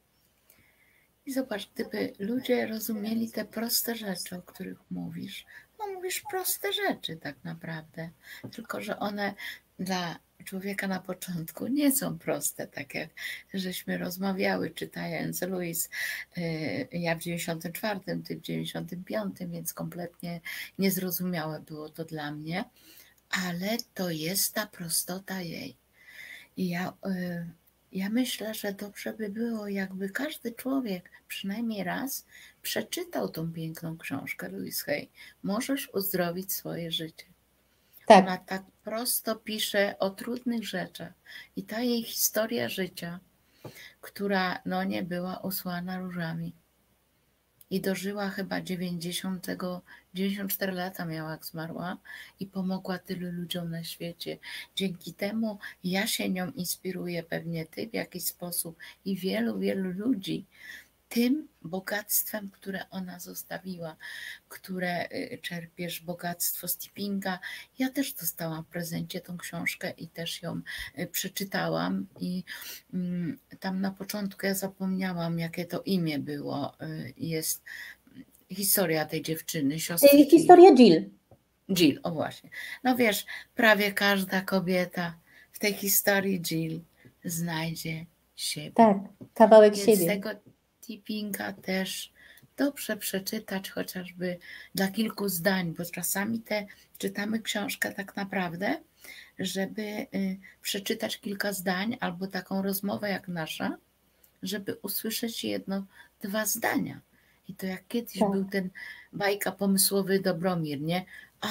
I zobacz, gdyby ludzie rozumieli te proste rzeczy, o których mówisz, no mówisz proste rzeczy tak naprawdę, tylko że one dla człowieka na początku nie są proste, tak jak żeśmy rozmawiały, czytając Louise, ja w dziewięćdziesiątym czwartym, ty w dziewięćdziesiątym piątym, więc kompletnie niezrozumiałe było to dla mnie, ale to jest ta prostota jej. I ja, ja myślę, że dobrze by było, jakby każdy człowiek przynajmniej raz przeczytał tą piękną książkę Louise Hay. Możesz uzdrowić swoje życie. Tak. Ona tak prosto pisze o trudnych rzeczach i ta jej historia życia, która no nie była usłana różami i dożyła chyba dziewięćdziesiątego, dziewięćdziesiąt cztery lata miała, jak zmarła, i pomogła tylu ludziom na świecie. Dzięki temu ja się nią inspiruję, pewnie ty w jakiś sposób i wielu, wielu ludzi, tym bogactwem, które ona zostawiła, które czerpiesz, bogactwo Steepinga. Ja też dostałam w prezencie tą książkę i też ją przeczytałam i tam na początku ja zapomniałam, jakie to imię było. Jest historia tej dziewczyny, siostry. Historia Jill. Jill, o właśnie. No wiesz, prawie każda kobieta w tej historii Jill znajdzie siebie. Tak, kawałek Więc siebie. Tego Steepinga też dobrze przeczytać chociażby dla kilku zdań, bo czasami te czytamy książkę tak naprawdę, żeby przeczytać kilka zdań albo taką rozmowę jak nasza, żeby usłyszeć jedno, dwa zdania. I to jak kiedyś tak. był ten bajka pomysłowy Dobromir, nie?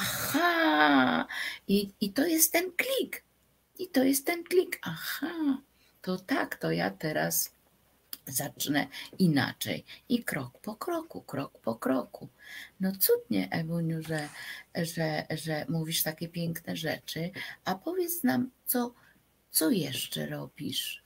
Aha! I, I to jest ten klik. I to jest ten klik. Aha! To tak, to ja teraz zacznę inaczej. I krok po kroku, krok po kroku. No cudnie, Ewuniu, że, że, że mówisz takie piękne rzeczy. A powiedz nam, co, co jeszcze robisz?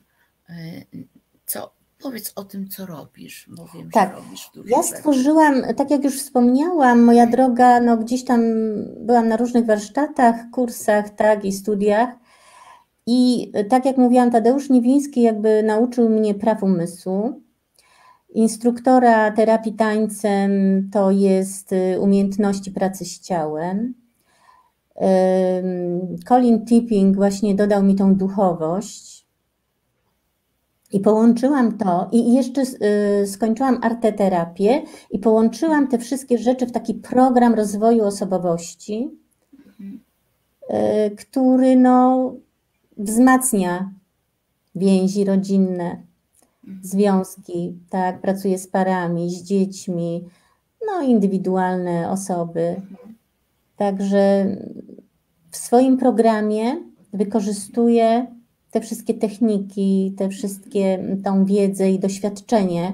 Co, powiedz o tym, co robisz, bo wiem, tak. że robisz dużo Ja stworzyłam, rzeczy. Tak jak już wspomniałam, moja droga, no gdzieś tam byłam na różnych warsztatach, kursach, tak, i studiach. I tak jak mówiłam, Tadeusz Niwiński jakby nauczył mnie praw umysłu. Instruktora terapii tańcem to jest umiejętności pracy z ciałem. Colin Tipping właśnie dodał mi tą duchowość. I połączyłam to i jeszcze skończyłam arteterapię i połączyłam te wszystkie rzeczy w taki program rozwoju osobowości, który no wzmacnia więzi rodzinne, związki, tak, pracuję z parami, z dziećmi, no indywidualne osoby. Także w swoim programie wykorzystuję te wszystkie techniki, te wszystkie, tą wiedzę i doświadczenie,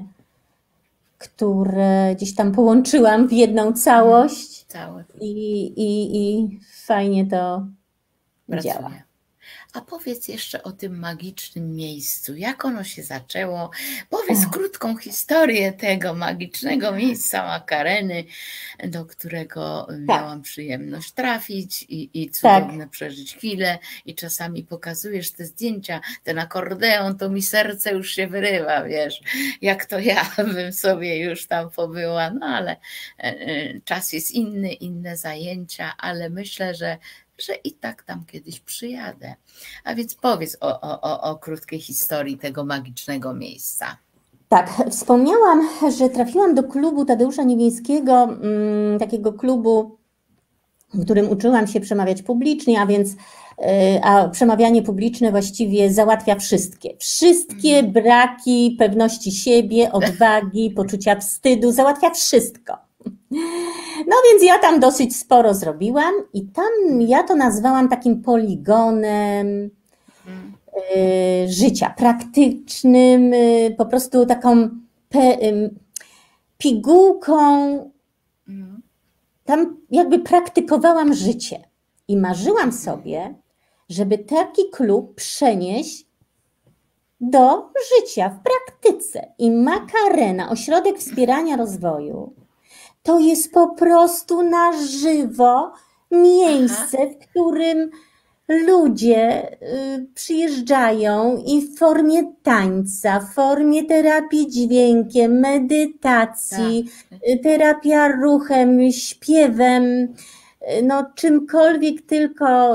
które gdzieś tam połączyłam w jedną całość. Całe. I, i, i fajnie to Pracuje. działa. A powiedz jeszcze o tym magicznym miejscu. Jak ono się zaczęło? Powiedz Ach. krótką historię tego magicznego miejsca Makareny, do którego tak. miałam przyjemność trafić i, i cudowne tak. przeżyć chwilę. I czasami pokazujesz te zdjęcia, ten akordeon, to mi serce już się wyrywa, wiesz, jak to ja bym sobie już tam pobyła. No ale czas jest inny, inne zajęcia, ale myślę, że że i tak tam kiedyś przyjadę. A więc powiedz o, o, o, o krótkiej historii tego magicznego miejsca. Tak, wspomniałam, że trafiłam do klubu Tadeusza Niwińskiego, takiego klubu, w którym uczyłam się przemawiać publicznie, a więc a przemawianie publiczne właściwie załatwia wszystkie. Wszystkie braki pewności siebie, odwagi, poczucia wstydu, załatwia wszystko. No więc ja tam dosyć sporo zrobiłam i tam ja to nazwałam takim poligonem hmm. y, życia, praktycznym, y, po prostu taką pe, y, pigułką. Hmm. Tam jakby praktykowałam życie i marzyłam sobie, żeby taki klub przenieść do życia w praktyce. I Makarena, Ośrodek Wspierania Rozwoju, to jest po prostu na żywo miejsce, Aha. w którym ludzie przyjeżdżają i w formie tańca, w formie terapii dźwiękiem, medytacji, tak. terapia ruchem, śpiewem, no czymkolwiek tylko,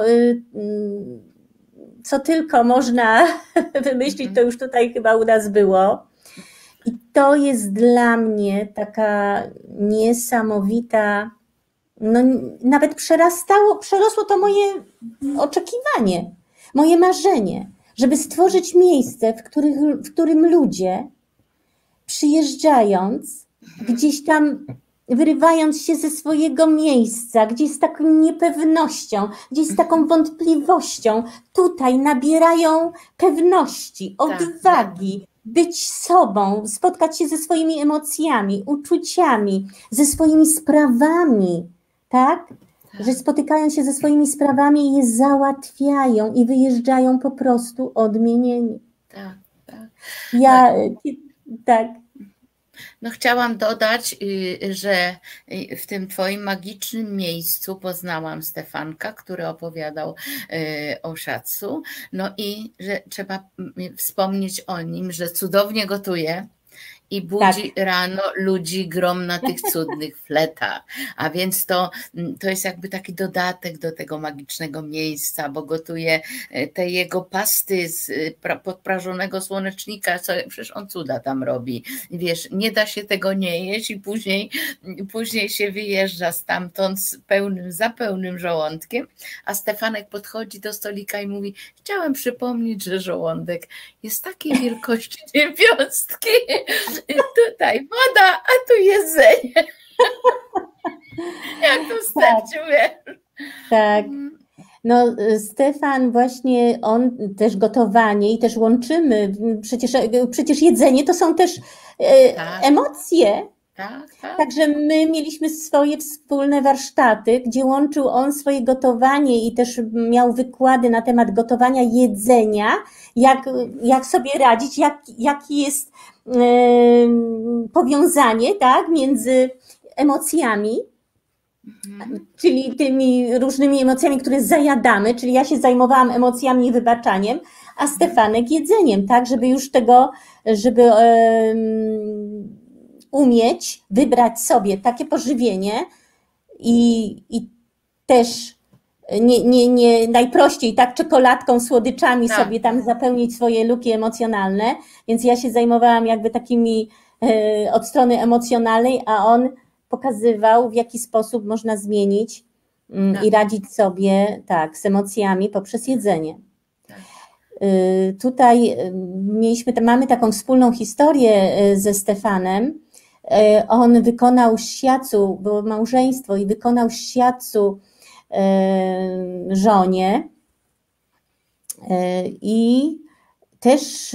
co tylko można wymyślić, to już tutaj chyba u nas było. I to jest dla mnie taka niesamowita, no nawet przerastało, przerosło to moje oczekiwanie, moje marzenie, żeby stworzyć miejsce, w, których, w którym ludzie przyjeżdżając, gdzieś tam wyrywając się ze swojego miejsca, gdzieś z taką niepewnością, gdzieś z taką wątpliwością, tutaj nabierają pewności, odwagi, być sobą, spotkać się ze swoimi emocjami, uczuciami, ze swoimi sprawami, tak? Tak. Że spotykają się ze swoimi sprawami i je załatwiają i wyjeżdżają po prostu odmienieni. Tak, tak. Ja, tak. No chciałam dodać, że w tym twoim magicznym miejscu poznałam Stefanka, który opowiadał o szacu, no i że trzeba wspomnieć o nim, że cudownie gotuje i budzi tak. rano ludzi grom na tych cudnych fletach. A więc to, to jest jakby taki dodatek do tego magicznego miejsca, bo gotuje te jego pasty z podprażonego słonecznika, co przecież on cuda tam robi. Wiesz, nie da się tego nie jeść i później, później się wyjeżdża stamtąd z pełnym, za pełnym żołądkiem, a Stefanek podchodzi do stolika i mówi: chciałem przypomnieć, że żołądek jest takiej wielkości niebiostki. Tutaj woda, a tu jedzenie. Jak to starczy, wiesz? Tak. No Stefan właśnie, on też gotowanie i też łączymy, przecież, przecież jedzenie to są też tak. emocje. Tak, tak. Także my mieliśmy swoje wspólne warsztaty, gdzie łączył on swoje gotowanie i też miał wykłady na temat gotowania jedzenia, jak, jak sobie radzić, jak, jaki jest yy, powiązanie, tak, między emocjami, mhm. czyli tymi różnymi emocjami, które zajadamy, czyli ja się zajmowałam emocjami i wybaczaniem, a Stefanek jedzeniem, tak, żeby już tego, żeby yy, umieć wybrać sobie takie pożywienie i, i też nie, nie, nie najprościej tak czekoladką, słodyczami tak. sobie tam zapełnić swoje luki emocjonalne, więc ja się zajmowałam jakby takimi e, od strony emocjonalnej, a on pokazywał, w jaki sposób można zmienić m, tak. i radzić sobie tak z emocjami poprzez jedzenie. Tak. E, tutaj mieliśmy, mamy taką wspólną historię ze Stefanem. On wykonał shiatsu, było małżeństwo i wykonał shiatsu żonie i też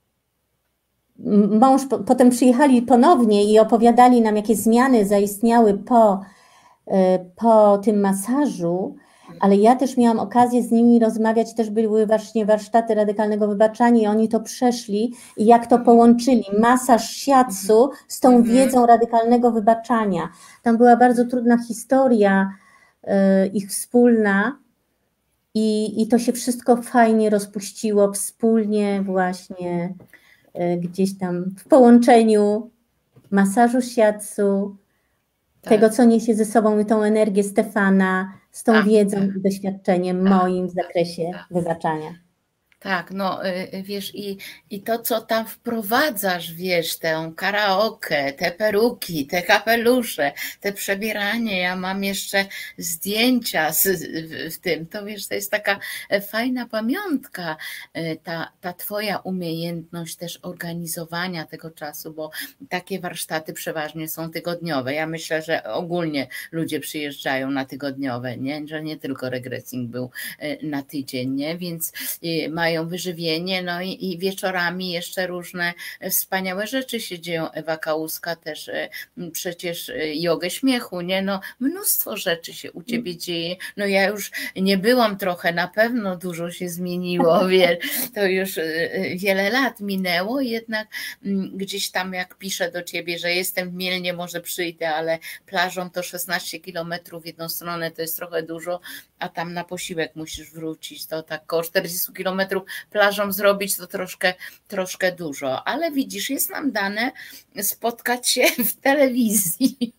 mąż, potem przyjechali ponownie i opowiadali nam, jakie zmiany zaistniały po, po tym masażu, ale ja też miałam okazję z nimi rozmawiać, też były właśnie warsztaty radykalnego wybaczania i oni to przeszli i jak to połączyli, masaż shiatsu z tą wiedzą radykalnego wybaczania. Tam była bardzo trudna historia y, ich wspólna i, i to się wszystko fajnie rozpuściło wspólnie właśnie y, gdzieś tam w połączeniu masażu shiatsu, tak. tego, co niesie ze sobą tą energię Stefana, z tą tak, wiedzą tak. i doświadczeniem tak, moim w zakresie tak. wybaczania. Tak, no wiesz, i, i to, co tam wprowadzasz, wiesz, tę karaoke, te peruki, te kapelusze, te przebieranie, ja mam jeszcze zdjęcia z, w, w tym, to wiesz, to jest taka fajna pamiątka, ta, ta twoja umiejętność też organizowania tego czasu, bo takie warsztaty przeważnie są tygodniowe. Ja myślę, że ogólnie ludzie przyjeżdżają na tygodniowe, nie? Że nie tylko regressing był na tydzień, nie? Więc mają mają wyżywienie, no i, i wieczorami jeszcze różne wspaniałe rzeczy się dzieją. Ewa Kałuska też przecież jogę śmiechu, nie? No mnóstwo rzeczy się u ciebie dzieje. No ja już nie byłam trochę, na pewno dużo się zmieniło, wiesz, to już wiele lat minęło, jednak gdzieś tam jak piszę do ciebie, że jestem w Mielnie, może przyjdę, ale plażą to szesnaście kilometrów w jedną stronę to jest trochę dużo, a tam na posiłek musisz wrócić, to tak około czterdzieści kilometrów plażą zrobić to troszkę, troszkę dużo, ale widzisz, jest nam dane spotkać się w telewizji.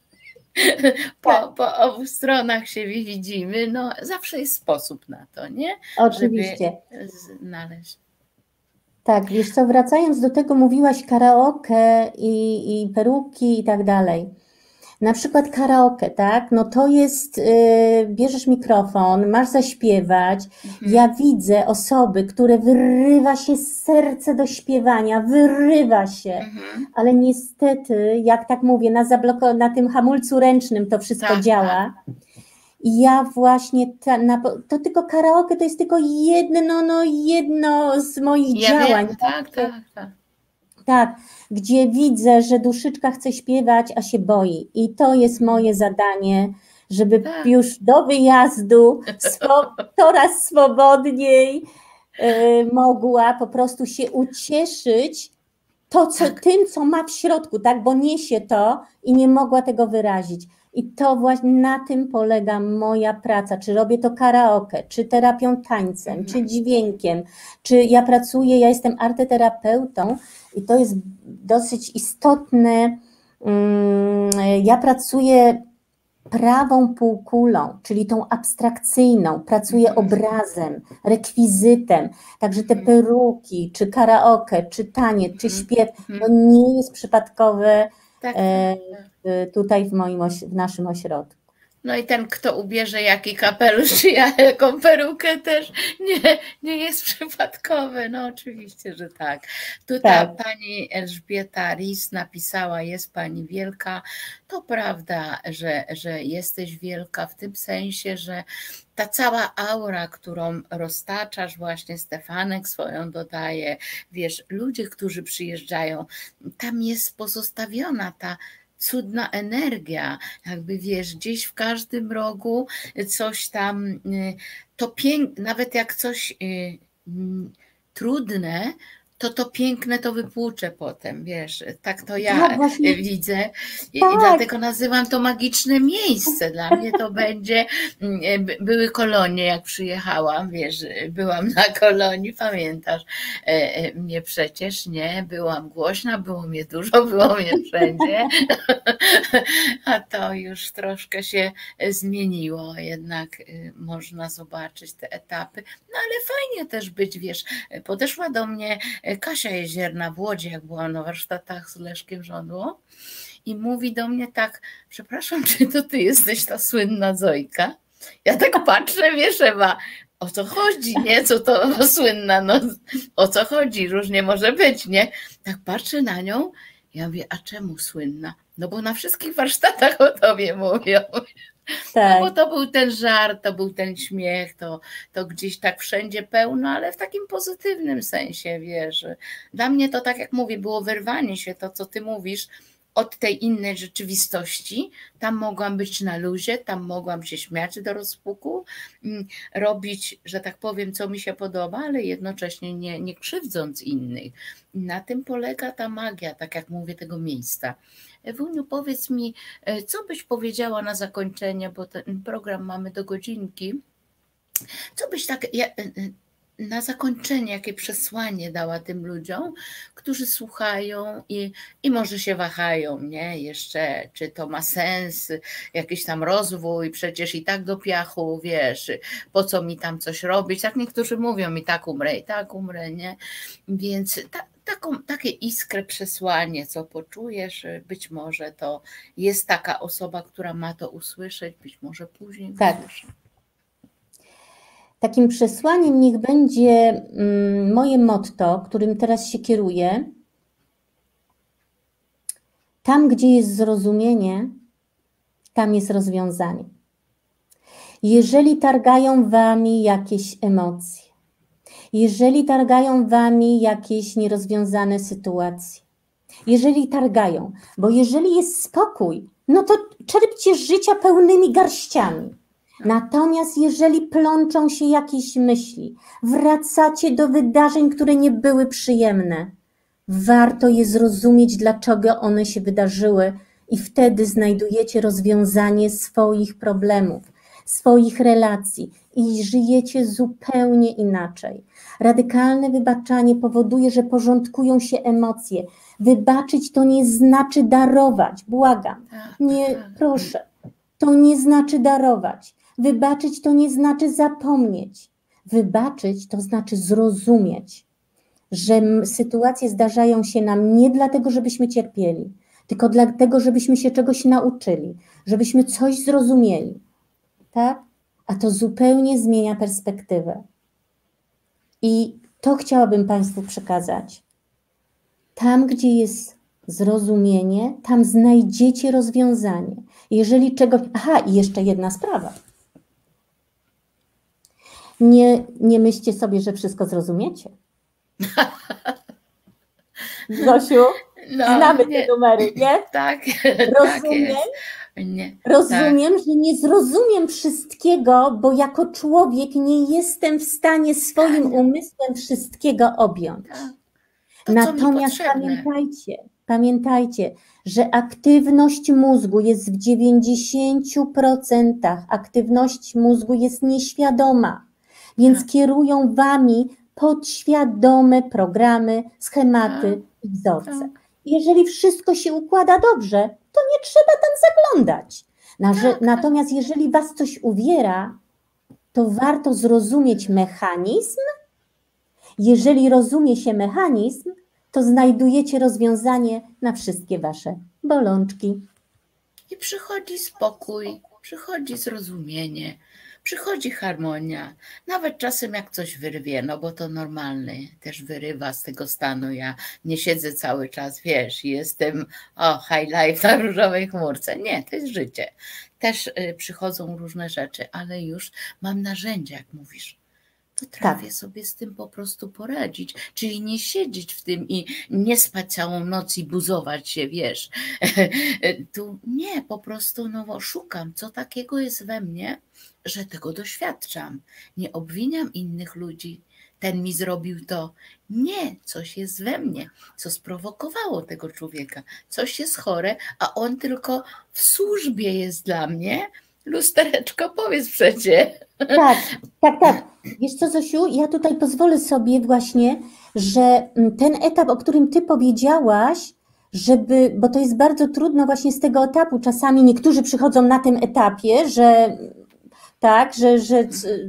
Po, po obu stronach się widzimy, no zawsze jest sposób na to, nie? Oczywiście. Żeby znaleźć. Tak, wiesz co, wracając do tego, mówiłaś karaoke i, i peruki i tak dalej. Na przykład karaoke, tak? No to jest, yy, bierzesz mikrofon, masz zaśpiewać. Mhm. Ja widzę osoby, które wyrywa się serce do śpiewania, wyrywa się, mhm. ale niestety, jak tak mówię, na, zabloko- na tym hamulcu ręcznym to wszystko tak, działa. Tak. I ja właśnie, ta, na, to tylko karaoke to jest tylko jedno, no jedno z moich ja działań. Wiem, tak, tak, tak. Tak, gdzie widzę, że duszyczka chce śpiewać, a się boi. I to jest moje zadanie, żeby tak. już do wyjazdu swo- coraz swobodniej y, mogła po prostu się ucieszyć to, co, tak. tym, co ma w środku, tak, bo niesie to i nie mogła tego wyrazić. I to właśnie na tym polega moja praca, czy robię to karaoke, czy terapią tańcem, mhm. czy dźwiękiem, czy ja pracuję, ja jestem arteterapeutą i to jest dosyć istotne, ja pracuję prawą półkulą, czyli tą abstrakcyjną, pracuję mhm. obrazem, rekwizytem, także te peruki, czy karaoke, czy taniec, czy śpiew, to nie jest przypadkowe tak, e, tutaj w moim, oś- w naszym ośrodku. No i ten, kto ubierze jaki kapelusz, czy jaką perukę też nie, nie jest przypadkowy. No oczywiście, że tak. Tutaj tak. Pani Elżbieta Ris napisała, jest pani wielka. To prawda, że, że jesteś wielka w tym sensie, że ta cała aura, którą roztaczasz, właśnie Stefanek swoją dodaje, wiesz, ludzie, którzy przyjeżdżają, tam jest pozostawiona ta cudna energia, jakby wiesz, gdzieś w każdym rogu coś tam, to piękne, nawet jak coś trudne, to to piękne to wypłucze potem, wiesz, tak to ja tak, właśnie. widzę i, tak. i dlatego nazywam to magiczne miejsce, dla mnie to będzie, były kolonie, jak przyjechałam, wiesz, byłam na kolonii, pamiętasz mnie przecież, nie, byłam głośna, było mnie dużo, było mnie wszędzie, a to już troszkę się zmieniło, jednak można zobaczyć te etapy, no ale fajnie też być, wiesz, podeszła do mnie Kasia Jezierna w Łodzi, jak była na warsztatach z Leszkiem Żądło i mówi do mnie tak, przepraszam, czy to ty jesteś ta słynna Zojka? Ja tak patrzę, wiesz, Ewa, o co chodzi, nie? Co to no, słynna, no o co chodzi? Różnie może być, nie? Tak patrzę na nią, ja mówię, a czemu słynna? No bo na wszystkich warsztatach o tobie mówią. Tak. No bo to był ten żart, to był ten śmiech, to, to gdzieś tak wszędzie pełno, ale w takim pozytywnym sensie, wiesz. Dla mnie to, tak jak mówię, było wyrwanie się, to co ty mówisz, od tej innej rzeczywistości. Tam mogłam być na luzie, tam mogłam się śmiać do rozpuku, robić, że tak powiem, co mi się podoba, ale jednocześnie nie, nie krzywdząc innych. Na tym polega ta magia, tak jak mówię, tego miejsca. Ewuniu, powiedz mi, co byś powiedziała na zakończenie, bo ten program mamy do godzinki. Co byś tak na zakończenie, jakie przesłanie dała tym ludziom, którzy słuchają i, i może się wahają, nie? Jeszcze, czy to ma sens, jakiś tam rozwój, przecież i tak do piachu, wiesz, po co mi tam coś robić? Tak niektórzy mówią, i tak umrę, i tak umrę, nie? Więc ta, taką, takie iskrę, przesłanie, co poczujesz, być może to jest taka osoba, która ma to usłyszeć, być może później tak. usłyszy. Takim przesłaniem niech będzie moje motto, którym teraz się kieruję. Tam, gdzie jest zrozumienie, tam jest rozwiązanie. Jeżeli targają wami jakieś emocje, Jeżeli targają wami jakieś nierozwiązane sytuacje, jeżeli targają, bo jeżeli jest spokój, no to czerpcie życia pełnymi garściami. Natomiast jeżeli plączą się jakieś myśli, wracacie do wydarzeń, które nie były przyjemne, warto je zrozumieć, dlaczego one się wydarzyły i wtedy znajdujecie rozwiązanie swoich problemów, swoich relacji i żyjecie zupełnie inaczej. Radykalne wybaczanie powoduje, że porządkują się emocje. Wybaczyć to nie znaczy darować, błagam. Nie, proszę, to nie znaczy darować. Wybaczyć to nie znaczy zapomnieć. Wybaczyć to znaczy zrozumieć, że sytuacje zdarzają się nam nie dlatego, żebyśmy cierpieli, tylko dlatego, żebyśmy się czegoś nauczyli, żebyśmy coś zrozumieli. Tak? A to zupełnie zmienia perspektywę. I to chciałabym Państwu przekazać. Tam, gdzie jest zrozumienie, tam znajdziecie rozwiązanie. Jeżeli czegoś... Aha, i jeszcze jedna sprawa. Nie, nie myślcie sobie, że wszystko zrozumiecie. Zosiu, no, znamy nie, te numery, nie? Tak, rozumiem, tak nie, rozumiem, tak. że nie zrozumiem wszystkiego, bo jako człowiek nie jestem w stanie swoim tak. umysłem wszystkiego objąć. Tak. To, Natomiast pamiętajcie, pamiętajcie, że aktywność mózgu jest w dziewięćdziesięciu procentach, aktywność mózgu jest nieświadoma, więc tak. kierują wami podświadome programy, schematy tak. i wzorce. Tak. Jeżeli wszystko się układa dobrze, to nie trzeba tam zaglądać. Tak. Natomiast jeżeli was coś uwiera, to warto zrozumieć mechanizm. Jeżeli rozumie się mechanizm, to znajdujecie rozwiązanie na wszystkie wasze bolączki. I przychodzi spokój, przychodzi zrozumienie, przychodzi harmonia. Nawet czasem jak coś wyrwie, no bo to normalne, też wyrywa z tego stanu. Ja nie siedzę cały czas, wiesz, jestem o high life na różowej chmurce. Nie, to jest życie. Też y, przychodzą różne rzeczy, ale już mam narzędzia, jak mówisz. Potrafię tak. sobie z tym po prostu poradzić, czyli nie siedzieć w tym i nie spać całą noc i buzować się, wiesz. Tu nie, po prostu no, szukam, co takiego jest we mnie, że tego doświadczam. Nie obwiniam innych ludzi, ten mi zrobił to. Nie, coś jest we mnie, co sprowokowało tego człowieka. Coś jest chore, a on tylko w służbie jest dla mnie. Lustereczko, powiedz przecie. Tak, tak, tak. Wiesz co, Zosiu, ja tutaj pozwolę sobie właśnie, że ten etap, o którym ty powiedziałaś, żeby, bo to jest bardzo trudno właśnie z tego etapu. Czasami niektórzy przychodzą na tym etapie, że tak, że, że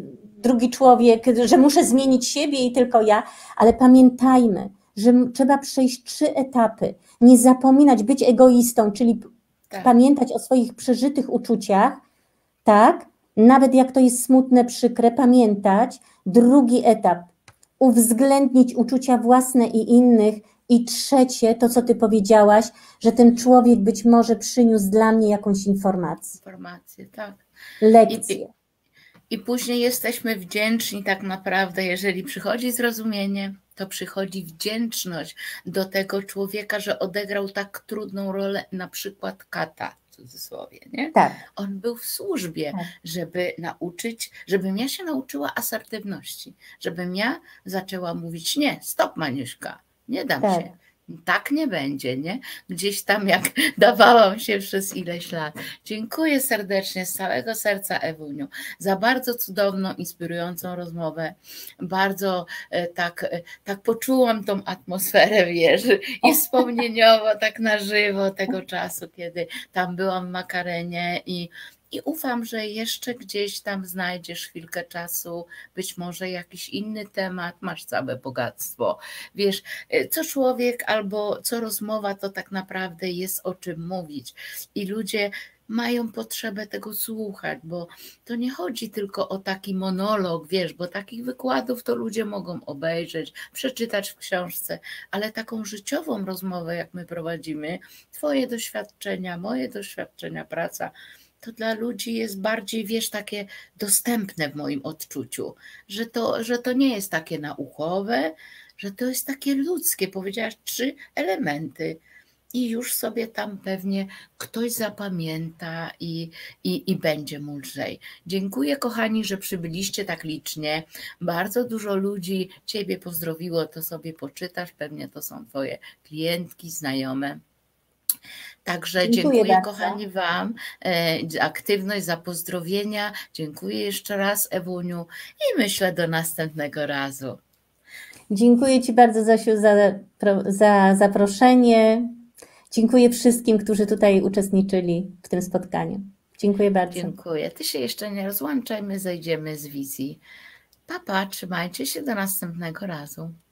drugi człowiek, że muszę zmienić siebie i tylko ja, ale pamiętajmy, że trzeba przejść trzy etapy. Nie zapominać, być egoistą, czyli tak. pamiętać o swoich przeżytych uczuciach, tak, nawet jak to jest smutne, przykre, pamiętać. Drugi etap, uwzględnić uczucia własne i innych. I trzecie, to co ty powiedziałaś, że ten człowiek być może przyniósł dla mnie jakąś informację. Informację, tak. Lekcję. I, i, I później jesteśmy wdzięczni tak naprawdę, jeżeli przychodzi zrozumienie, to przychodzi wdzięczność do tego człowieka, że odegrał tak trudną rolę, na przykład kata. W cudzysłowie, nie? Tak. On był w służbie, tak. żeby nauczyć, żebym ja się nauczyła asertywności, żebym ja zaczęła mówić nie, stop Maniuszka, nie dam tak. się. Tak nie będzie, nie? Gdzieś tam jak dawałam się przez ileś lat. Dziękuję serdecznie z całego serca, Ewuniu, za bardzo cudowną, inspirującą rozmowę. Bardzo tak, tak poczułam tą atmosferę, wiesz, i wspomnieniowo, tak na żywo tego czasu, kiedy tam byłam w Makarenie i I ufam, że jeszcze gdzieś tam znajdziesz chwilkę czasu, być może jakiś inny temat, masz całe bogactwo. Wiesz, co człowiek albo co rozmowa, to tak naprawdę jest o czym mówić. I ludzie mają potrzebę tego słuchać, bo to nie chodzi tylko o taki monolog, wiesz, bo takich wykładów to ludzie mogą obejrzeć, przeczytać w książce, ale taką życiową rozmowę, jak my prowadzimy, twoje doświadczenia, moje doświadczenia, praca, to dla ludzi jest bardziej, wiesz, takie dostępne w moim odczuciu, że to, że to nie jest takie naukowe, że to jest takie ludzkie. Powiedziałaś trzy elementy i już sobie tam pewnie ktoś zapamięta i, i, i będzie mu lżej. Dziękuję, kochani, że przybyliście tak licznie. Bardzo dużo ludzi Ciebie pozdrowiło, to sobie poczytasz, pewnie to są Twoje klientki, znajome. Także dziękuję, dziękuję kochani Wam za aktywność, za pozdrowienia. Dziękuję jeszcze raz, Ewuniu, i myślę do następnego razu. Dziękuję Ci bardzo, Zosiu, za, za zaproszenie. Dziękuję wszystkim, którzy tutaj uczestniczyli w tym spotkaniu. Dziękuję bardzo. Dziękuję. Ty się jeszcze nie rozłączaj, my zejdziemy z wizji. Pa, pa, trzymajcie się, do następnego razu.